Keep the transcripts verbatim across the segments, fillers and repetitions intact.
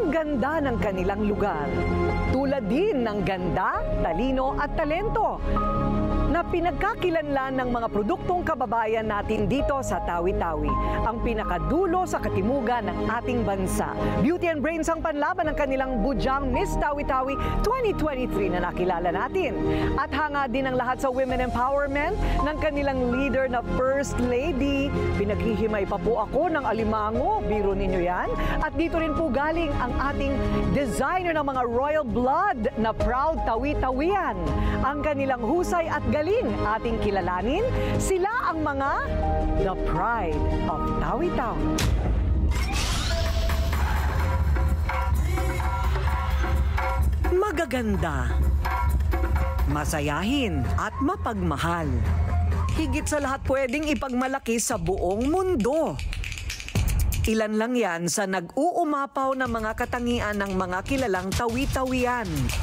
ang ganda ng kanilang lugar. Tulad din ng ganda, talino at talento na pinagkakilanlan ng mga produktong kababayan natin dito sa Tawi-Tawi, ang pinakadulo sa katimugan ng ating bansa. Beauty and Brains ang panlaban ng kanilang Bujang Miss Tawi-Tawi twenty twenty-three na nakilala natin. At hanga din ang lahat sa women empowerment ng kanilang leader na First Lady. Pinaghihimay pa po ako ng alimango, biro ninyo yan. At dito rin po galing ang ating designer ng mga royal blood na proud Tawi-Tawian. Ang kanilang husay at galing ating kilalanin, sila ang mga The Pride of Tawi-Tawi. Magaganda, masayahin at mapagmahal. Higit sa lahat pwedeng ipagmalaki sa buong mundo. Ilan lang yan sa nag-uumapaw na mga katangian ng mga kilalang Tawi-Tawian.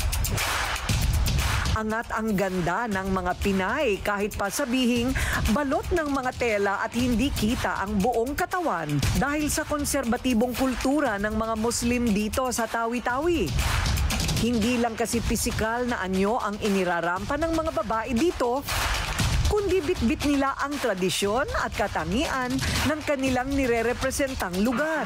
Angat ang ganda ng mga Pinay kahit pa sabihing balot ng mga tela at hindi kita ang buong katawan dahil sa konserbatibong kultura ng mga Muslim dito sa Tawi-Tawi. Hindi lang kasi pisikal na anyo ang inirarampa ng mga babae dito, kundi bitbit nila ang tradisyon at katangian ng kanilang nire-representang lugar.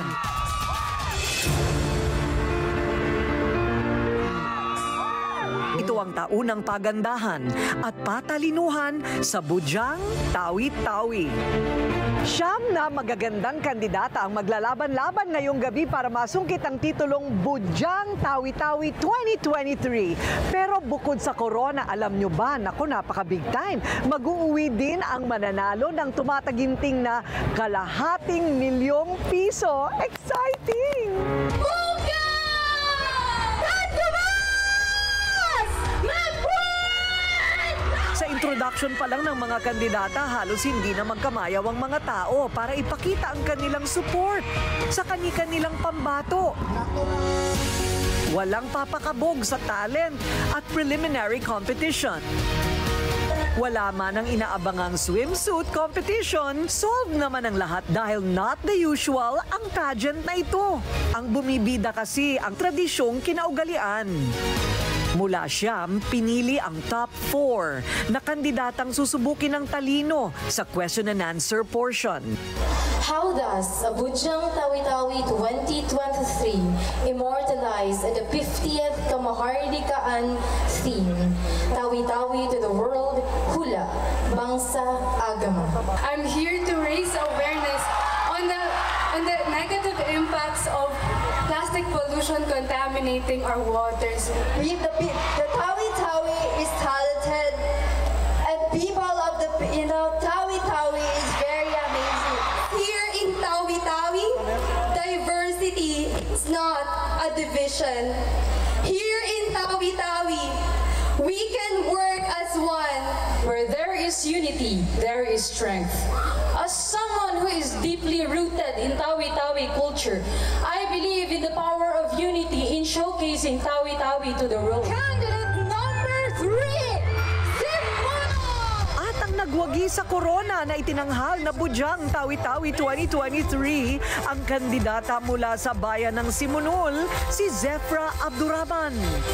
Ito ang taunang pagandahan at patalinuhan sa Bujang Tawi-Tawi. Siyam na magagandang kandidata ang maglalaban-laban ngayong gabi para masungkit ang titulong Bujang Tawi-Tawi twenty twenty-three. Pero bukod sa corona, alam nyo ba, naku, napaka-big time, mag-uuwi din ang mananalo ng tumataginting na kalahating milyong piso. Exciting! Introduction pa lang ng mga kandidata, halos hindi na magkamayaw ang mga tao para ipakita ang kanilang support sa kani-kanilang pambato. Walang papakabog sa talent at preliminary competition. Wala man ang inaabangang swimsuit competition, solved naman ang lahat dahil not the usual ang pageant na ito. Ang bumibida kasi ang tradisyong kinaugalian. Mula Siyam, pinili ang top four na kandidatang susubukin ng talino sa question and answer portion. How does a Bujang Tawi-Tawi twenty twenty-three immortalize the fiftieth Kamahardikaan theme, Tawi-Tawi to the world, hula, bangsa, agama? I'm here to raise awareness on the, on the negative impacts of plastic pollution contaminating our waters. We, the, the Tawi-Tawi is talented, and people of the, you know, Tawi-Tawi is very amazing. Here in Tawi-Tawi, diversity is not a division. Here in Tawi-Tawi, we can work as one. Where there is unity, there is strength. As someone who is deeply rooted in Tawi-Tawi culture, I believe in the power of unity in showcasing Tawi-Tawi to the world. Candidate number three, Simona! At ang nagwagi sa corona na itinanghal na Bujang Tawi-Tawi twenty twenty-three, ang kandidata mula sa bayan ng Simunul, si Zefra Abduraban.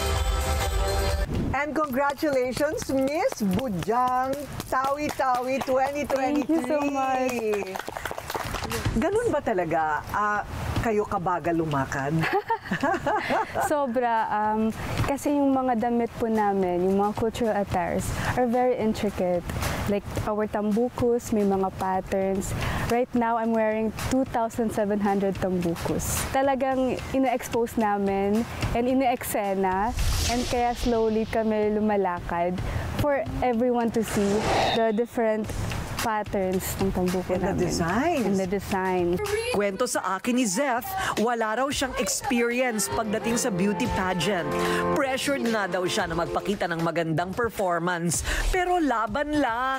And congratulations, Miss Bujang Tawi-Tawi twenty twenty-three. Thank you so much. Ganun ba talaga? Uh, kayo kabagal lumakad? Sobra. Um, kasi yung mga damit po namin, yung mga cultural attires, are very intricate. Like our tambukus, may mga patterns. Right now, I'm wearing two thousand seven hundred tambukus. Talagang ina-expose namin and ina-eksena, and kaya slowly kami lumalakad for everyone to see the different patterns ng tambuko And namin. the designs. And the design. Kwento sa akin ni Zeph, wala raw siyang experience pagdating sa beauty pageant. Pressured na daw siya na magpakita ng magandang performance, pero laban lang.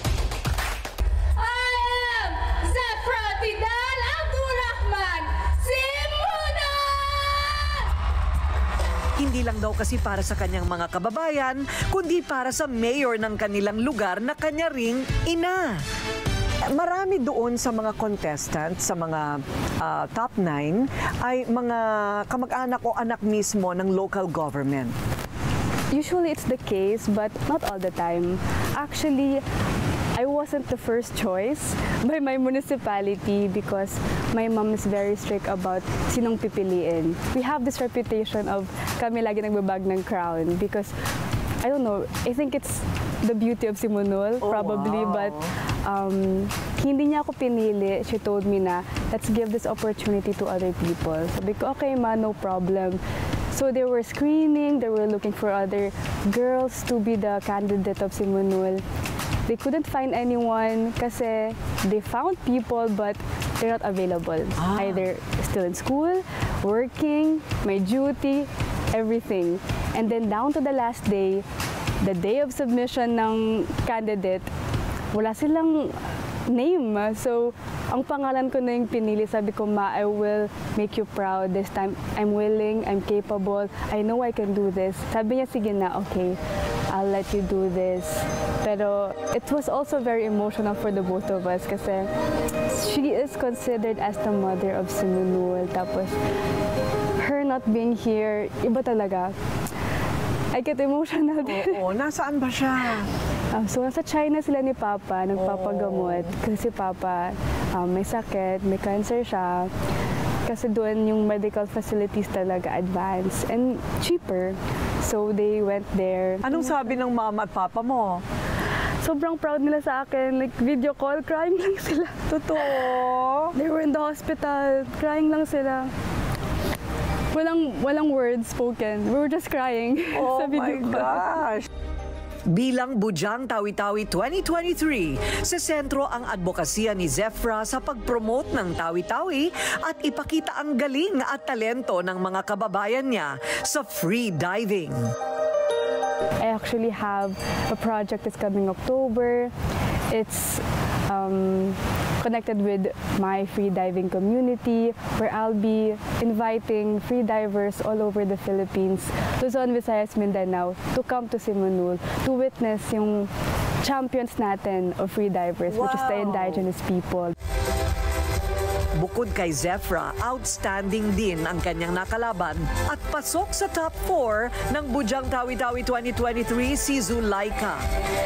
I am Zefra Tidal Abdurrahman Simona! Hindi lang daw kasi para sa kanyang mga kababayan, kundi para sa mayor ng kanilang lugar na kanya ring ina. Marami doon sa mga contestants, sa mga ah, top nine, ay mga kamag-anak o anak mismo ng local government. Usually it's the case, but not all the time. Actually, I wasn't the first choice by my municipality because my mom is very strict about sinong pipiliin. We have this reputation of kami lagi nagbabag ng crown because, I don't know, I think it's the beauty of Simunul, Oh, probably, wow. but um, hindi niya ako pinili. She told me na, let's give this opportunity to other people. Sabi ko, okay ma, no problem. So they were screening, they were looking for other girls to be the candidate of Simunul. They couldn't find anyone kasi they found people but they're not available. Ah. Either still in school, working, may duty, everything. And then down to the last day, the day of submission ng candidate, wala silang name. So, ang pangalan ko na yung pinili. Sabi ko, ma, I will make you proud this time. I'm willing, I'm capable, I know I can do this. Sabi niya, sige na, okay, I'll let you do this. Pero it was also very emotional for the both of us kasi she is considered as the mother of Simunul. Tapos, her not being here, iba talaga. I get emotional din. Oo, nasaan ba siya? Um, so, nasa China sila ni Papa, nagpapagamot. Kasi si Papa um, may sakit, may cancer siya. Kasi doon yung medical facilities talaga advanced and cheaper. So, they went there. Anong sabi ng mama at papa mo? Sobrang proud nila sa akin. Like, video call, crying lang sila. Totoo? They were in the hospital, crying lang sila. Walang, walang words spoken. We were just crying Oh sa my video call. gosh! Bilang Bujang Tawi-Tawi twenty twenty-three, sa sentro ang advokasya ni Zefra sa pag-promote ng Tawi-Tawi at ipakita ang galing at talento ng mga kababayan niya sa free diving. I actually have a project that's coming October. It's um, connected with my free diving community where I'll be inviting free divers all over the Philippines, Luzon, Visayas, Mindanao to come to Simunul to witness yung champions natin of free divers, which is the Wow. indigenous people. Bukod kay Zefra, outstanding din ang kanyang nakalaban at pasok sa top four ng Bujang Tawi-Tawi twenty twenty-three si Zulaika.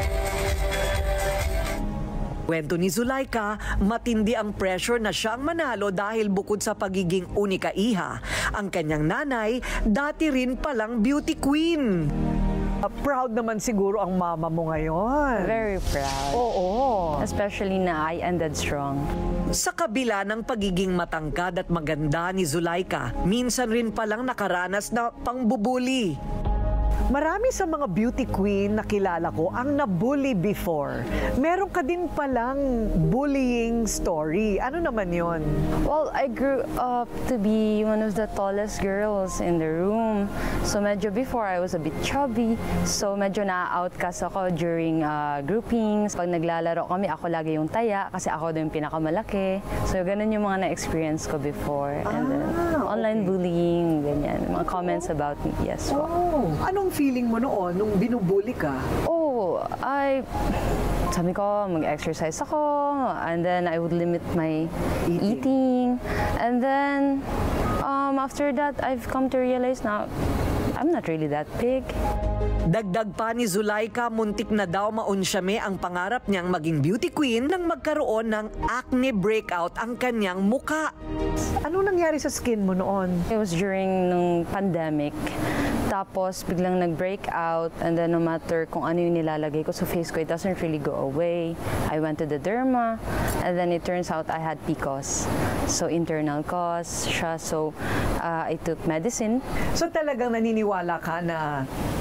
Kwento ni Zulaika, matindi ang pressure na siyang manalo dahil bukod sa pagiging unika iha, ang kanyang nanay dati rin palang beauty queen. Uh, proud naman siguro ang mama mo ngayon. Very proud. Oo. Especially na I ended strong. Sa kabila ng pagiging matangkad at maganda ni Zulaika, minsan rin palang nakaranas na pangbubuli. Marami sa mga beauty queen na kilala ko ang nabully before. Meron ka din palang bullying story. Ano naman yon? Well, I grew up to be one of the tallest girls in the room. So medyo before, I was a bit chubby. So medyo na-outcast ako during uh, groupings. Pag naglalaro kami, ako lagi yung taya kasi ako din yung pinakamalaki. So ganun yung mga na-experience ko before. And then Ah, online okay. bullying, ganyan. Mga comments about me, yes po. Oh, anong feeling mo noon nung binubully ka? Oh, I, sabi ko, mag-exercise ako, and then I would limit my Eating. eating. And then, um, after that, I've come to realize na I'm not really that big. Dagdag pa ni Zulaika, muntik na daw maunsyame ang pangarap niyang maging beauty queen nang magkaroon ng acne breakout ang kanyang muka. Ano nangyari sa skin mo noon? It was during nung pandemic. Tapos biglang nag-break out, and then no matter kung ano yung nilalagay ko sa face ko, it doesn't really go away. I went to the derma, and then it turns out I had P C O S. So internal cause siya, so uh, I took medicine. So talagang naniniwala ka na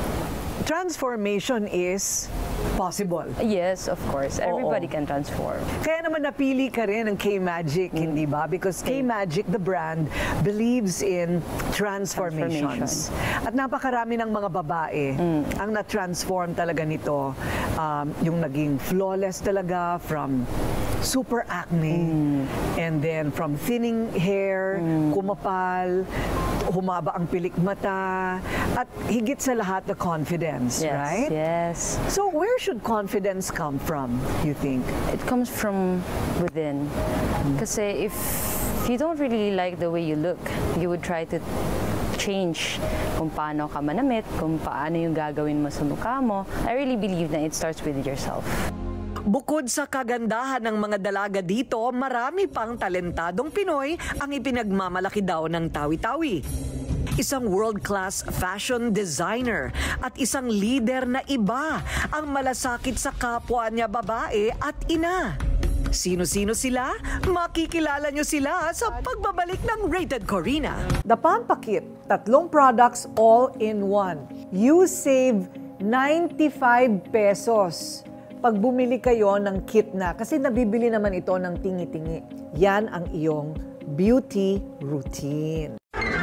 transformation is possible. Yes, of course. Everybody can transform. Kaya naman napili ka rin ng K-Magic, hindi ba? Because K-Magic, the brand, believes in transformations. At napakarami ng mga babae ang na-transform talaga nito. Um, yung naging flawless talaga from super acne, and then from thinning hair, kumapal, humaba ang pilik mata, at higit sa lahat, the confidence, Yes, right? yes. So where should confidence come from, you think? It comes from within. Kasi if you don't really like the way you look, you would try to change kung paano ka manamit, kung paano yung gagawin mo sa mukha mo. I really believe na it starts with yourself. Bukod sa kagandahan ng mga dalaga dito, marami pang talentadong Pinoy ang ipinagmamalaki daw ng Tawi-Tawi. Isang world-class fashion designer at isang leader na iba ang malasakit sa kapwa niya babae at ina. Sino-sino sila? Makikilala nyo sila sa pagbabalik ng Rated Corina. The Pampakit, tatlong products all in one. You save ninety-five pesos. Pag bumili kayo ng kit na, kasi nabibili naman ito ng tingi-tingi. Yan ang iyong beauty routine.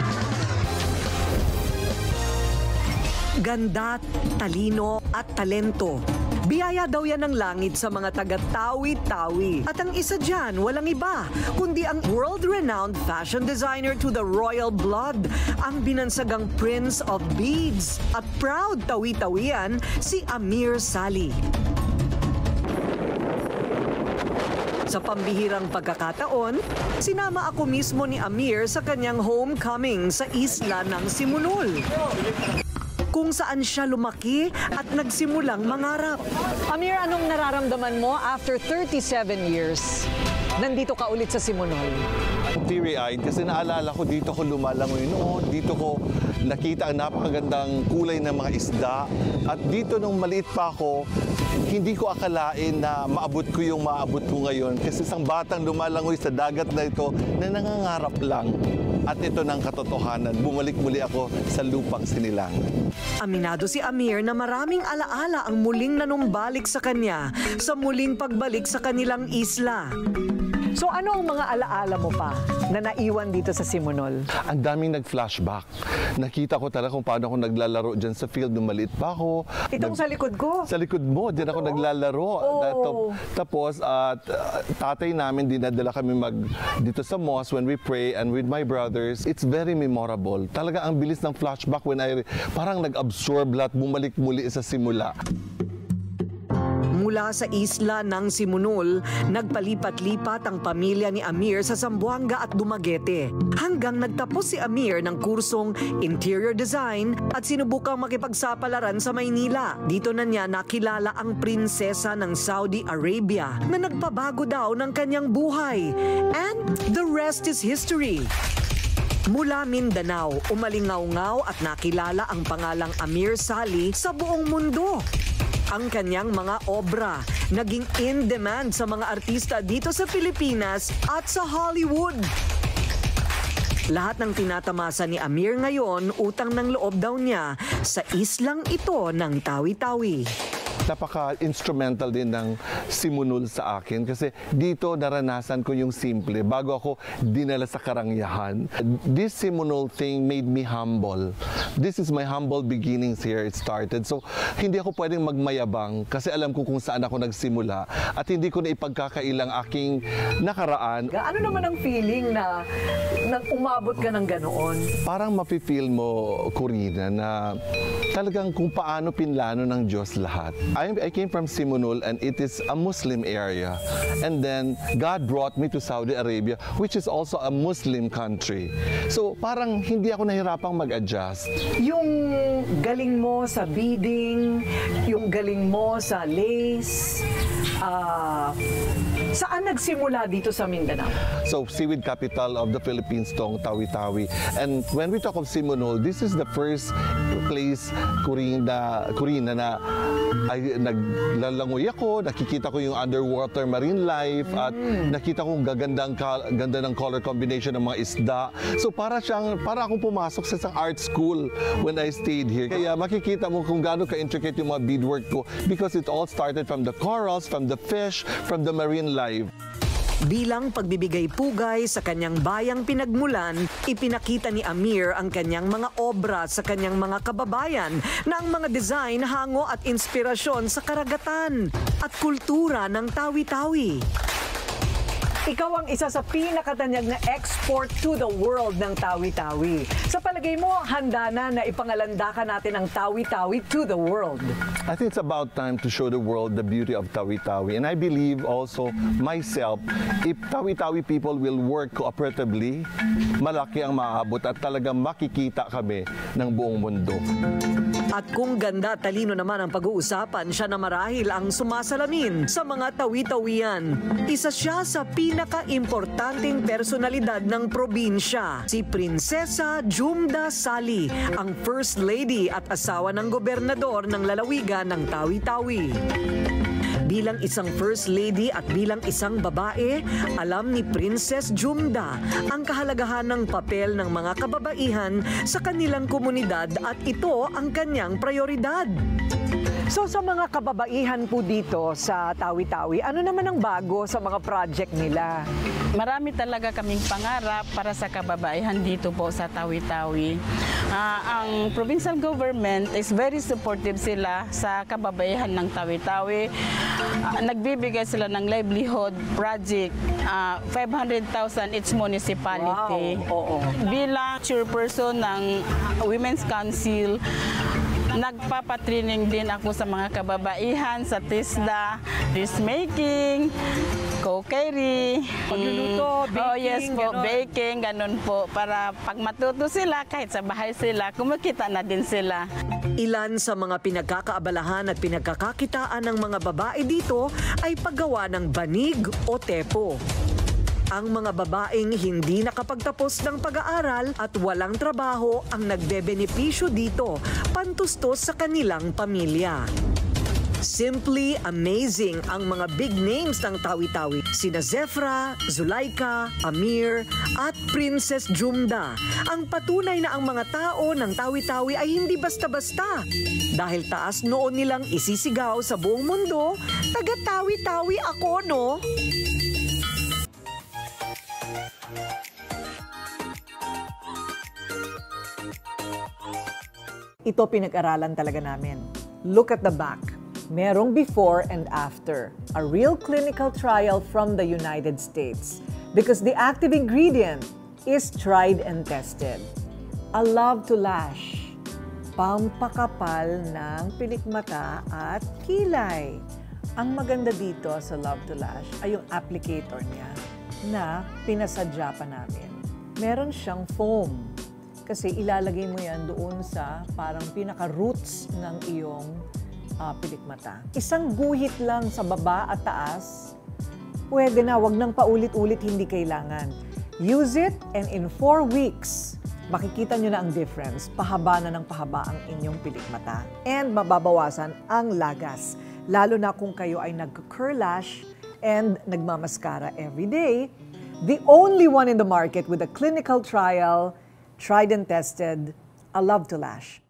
Ganda, talino at talento. Biyaya daw yan ng langit sa mga taga-Tawi-Tawi. At ang isa dyan, walang iba, kundi ang world-renowned fashion designer to the royal blood, ang binansagang Prince of Beads. At proud Tawi-Tawian, si Amir Sali. Sa pambihirang pagkakataon, sinama ako mismo ni Amir sa kanyang homecoming sa isla ng Simunul, kung saan siya lumaki at nagsimulang mangarap. Amir, anong nararamdaman mo after thirty-seven years? Nandito ka ulit sa Simunul. Teary-eyed kasi naalala ko dito ko lumalangoy noon, dito ko nakita ang napakagandang kulay ng mga isda, at dito nung maliit pa ako, hindi ko akalain na maabot ko yung maabot ko ngayon kasi isang batang lumalangoy sa dagat na ito na nangangarap lang. At ito ng katotohanan, bumalik muli ako sa lupang sinilang. Aminado si Amir na maraming alaala ang muling nanumbalik sa kanya sa muling pagbalik sa kanilang isla. So ano ang mga alaala mo pa na naiwan dito sa Simunul? Ang daming nag-flashback. Nakita ko talaga kung paano ako naglalaro dyan sa field nung maliit pa ako. Itong Nag- sa likod ko. Sa likod mo, dyan ako oh. naglalaro. Oh. Tapos, at uh, tatay namin, dinadala kami mag dito sa mosque when we pray, and with my brothers. It's very memorable. Talaga ang bilis ng flashback when I parang nag-absorb lahat, bumalik muli sa simula. Mula sa isla ng Simunul, nagpalipat-lipat ang pamilya ni Amir sa Zamboanga at Dumaguete. Hanggang nagtapos si Amir ng kursong Interior Design at sinubukang makipagsapalaran sa Maynila. Dito na niya nakilala ang prinsesa ng Saudi Arabia na nagpabago daw ng kanyang buhay. And the rest is history. Mula Mindanao, umalingaw-ngaw at nakilala ang pangalang Amir Sali sa buong mundo. Ang kanyang mga obra naging in demand sa mga artista dito sa Pilipinas at sa Hollywood. Lahat ng tinatamasa ni Amir ngayon, utang ng loob daw niya sa islang ito ng Tawi-Tawi. Napaka-instrumental din ng Simunul sa akin kasi dito naranasan ko yung simple bago ako dinala sa karangyaan. This Simunul thing made me humble. This is my humble beginnings here. It started. So, hindi ako pwedeng magmayabang kasi alam ko kung saan ako nagsimula at hindi ko na ipagkakailang aking nakaraan. Ano naman ang feeling na, na umabot ka ng ganoon? Parang mafe-feel mo, Corina, na talagang kung paano pinlano ng Diyos lahat. I, I came from Simunul and it is a Muslim area. And then God brought me to Saudi Arabia, which is also a Muslim country. So parang hindi ako nahirapang mag-adjust. Yung galing mo sa beading, yung galing mo sa lace, uh, saan nagsimula dito sa Mindanao? So seaweed capital of the Philippines, tong Tawi-Tawi. And when we talk of Simunul, this is the first place, Corina, Corina na ay naglalangoy ako, nakikita ko yung underwater marine life mm. at nakita ko gaganda ang ganda ng color combination ng mga isda. So para siyang para akong pumasok sa isang art school when I stayed here. Kaya makikita mo kung gaano ka-intricate yung mga beadwork ko because it all started from the corals, from the fish, from the marine life. Bilang pagbibigay pugay sa kanyang bayang pinagmulan, ipinakita ni Amir ang kanyang mga obra sa kanyang mga kababayan na ang mga design, hango at inspirasyon sa karagatan at kultura ng Tawi-Tawi. Ikaw ang isa sa pinakatanyag na export to the world ng Tawi-Tawi. Sa palagay mo, handa na na ipangalandakan natin ang Tawi-Tawi to the world? I think it's about time to show the world the beauty of Tawi-Tawi. And I believe also myself, if Tawi-Tawi people will work cooperatively, malaki ang maaabot at talagang makikita kami ng buong mundo. At kung ganda at talino naman ang pag-uusapan, siya na marahil ang sumasalamin sa mga tawi-tawian. Isa siya sa pinaka-importanting personalidad ng probinsya, si Prinsesa Jumda Sali, ang First Lady at asawa ng gobernador ng lalawigan ng Tawi-Tawi. Bilang isang First Lady at bilang isang babae, alam ni Princess Jumda ang kahalagahan ng papel ng mga kababaihan sa kanilang komunidad at ito ang kanyang prioridad. So sa mga kababaihan po dito sa Tawi-Tawi, ano naman ang bago sa mga project nila? Marami talaga kaming pangarap para sa kababaihan dito po sa Tawi-Tawi. Uh, ang provincial government is very supportive sila sa kababaihan ng Tawi-Tawi. Uh, nagbibigay sila ng livelihood project, uh, five hundred thousand each municipality. Wow. Oo. Bilang chairperson ng Women's Council, nagpapatraining din ako sa mga kababaihan sa TISDA, dressmaking, cookery, pagluluto, baking, oh yes po, ganon. baking, ganun po, para pag matuto sila, kahit sa bahay sila, kumikita na din sila. Ilan sa mga pinagkakaabalahan at pinagkakakitaan ng mga babae dito ay paggawa ng banig o tepo. Ang mga babaeng hindi nakapagtapos ng pag-aaral at walang trabaho ang nagbebenepisyo dito, pantustos sa kanilang pamilya. Simply amazing ang mga big names ng Tawi-Tawi, sina Zefra, Zulaika, Amir at Princess Jumda. Ang patunay na ang mga tao ng Tawi-Tawi ay hindi basta-basta. Dahil taas noon nilang isisigaw sa buong mundo, taga Tawi-Tawi ako, no? Ito pinag-aralan talaga namin. Look at the back. Merong before and after. A real clinical trial from the United States. Because the active ingredient is tried and tested. A love to lash. Pampakapal ng pilikmata at kilay. Ang maganda dito sa Love to Lash ay yung applicator niya na pinasadya pa namin. Meron siyang foam. Kasi ilalagay mo yan doon sa parang pinaka-roots ng iyong uh, pilikmata. Isang guhit lang sa baba at taas, pwede na, wag nang paulit-ulit, hindi kailangan. Use it and in four weeks, makikita nyo na ang difference. Pahaba na ng pahaba ang inyong pilikmata. And mababawasan ang lagas. Lalo na kung kayo ay nag-curl lash and nagmamaskara every day. The only one in the market with a clinical trial, tried and tested, A Love to Lash.